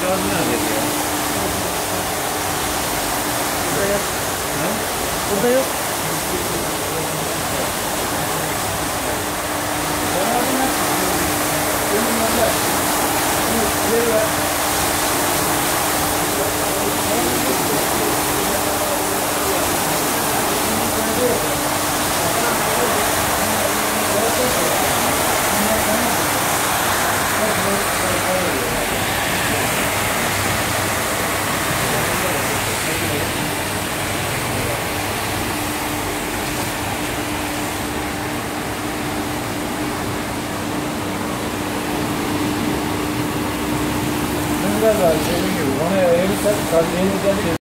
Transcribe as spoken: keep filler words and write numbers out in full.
Kağıdı neredeydi ya? Burada yok. Ha? Burada yok. Güzel var, dediğim gibi. Ona eğilirsen, tabii eğilirken